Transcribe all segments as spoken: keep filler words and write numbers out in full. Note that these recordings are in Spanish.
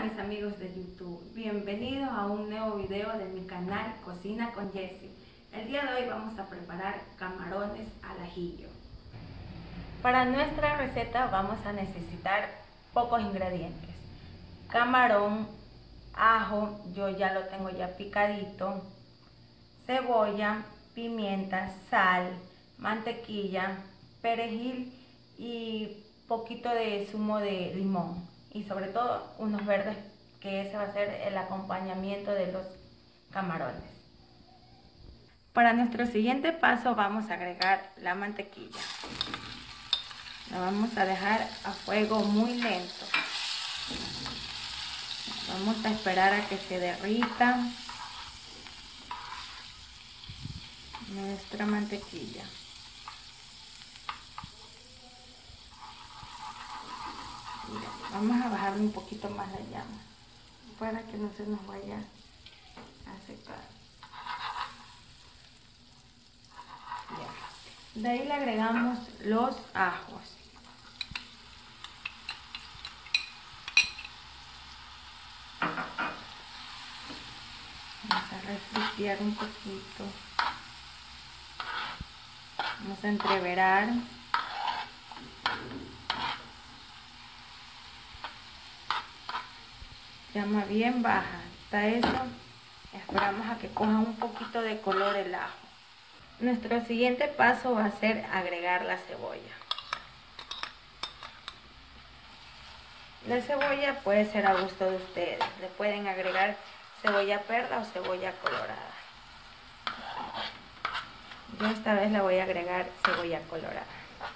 Hola mis amigos de YouTube, bienvenidos a un nuevo video de mi canal Cocina con Jessie. El día de hoy vamos a preparar camarones al ajillo. Para nuestra receta vamos a necesitar pocos ingredientes: camarón, ajo, yo ya lo tengo ya picadito, cebolla, pimienta, sal, mantequilla, perejil y poquito de zumo de limón, y sobre todo unos verdes, que ese va a ser el acompañamiento de los camarones. Para nuestro siguiente paso vamos a agregar la mantequilla. La vamos a dejar a fuego muy lento. Vamos a esperar a que se derrita nuestra mantequilla. Vamos a bajarle un poquito más la llama para que no se nos vaya a secar. Ya. De ahí le agregamos los ajos. Vamos a refritear un poquito. Vamos a entreverar. Llama bien baja. Hasta eso esperamos a que coja un poquito de color el ajo. Nuestro siguiente paso va a ser agregar la cebolla. La cebolla puede ser a gusto de ustedes. Le pueden agregar cebolla perla o cebolla colorada. Yo esta vez le voy a agregar cebolla colorada.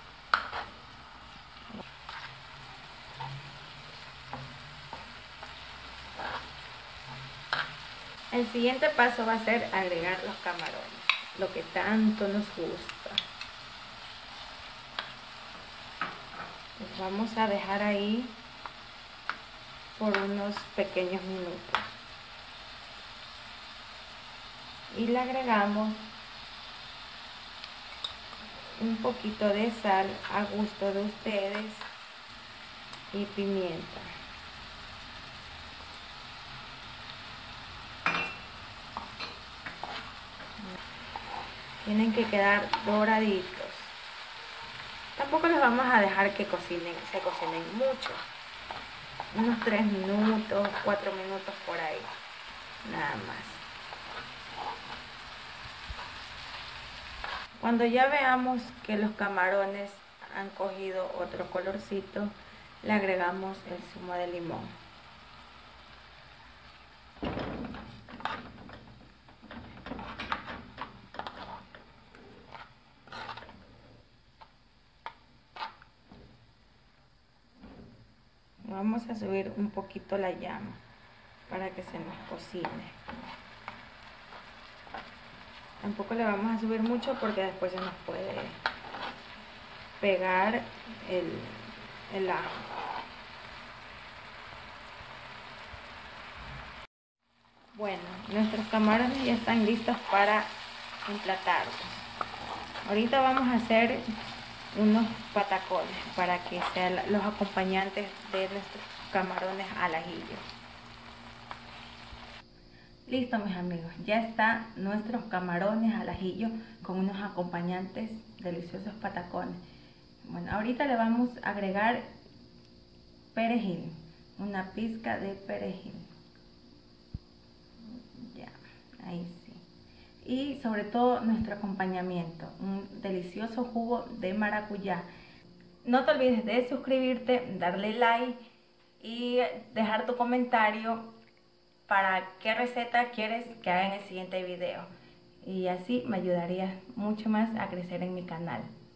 El siguiente paso va a ser agregar los camarones, lo que tanto nos gusta. Los vamos a dejar ahí por unos pequeños minutos. Y le agregamos un poquito de sal a gusto de ustedes y pimienta. Tienen que quedar doraditos. Tampoco los vamos a dejar que cocinen, se cocinen mucho. Unos tres minutos, cuatro minutos por ahí. Nada más. Cuando ya veamos que los camarones han cogido otro colorcito, le agregamos el zumo de limón. Vamos a subir un poquito la llama para que se nos cocine. Tampoco le vamos a subir mucho porque después se nos puede pegar el, el ajo. Bueno, nuestros camarones ya están listos para emplatarlos. Ahorita vamos a hacer unos patacones para que sean los acompañantes de nuestros camarones al ajillo. Listo mis amigos, ya están nuestros camarones al ajillo con unos acompañantes deliciosos patacones. Bueno, ahorita le vamos a agregar perejil, una pizca de perejil. Ya, ahí sí. Y sobre todo nuestro acompañamiento, un delicioso jugo de maracuyá. No te olvides de suscribirte, darle like y dejar tu comentario para qué receta quieres que haga en el siguiente video. Y así me ayudarías mucho más a crecer en mi canal.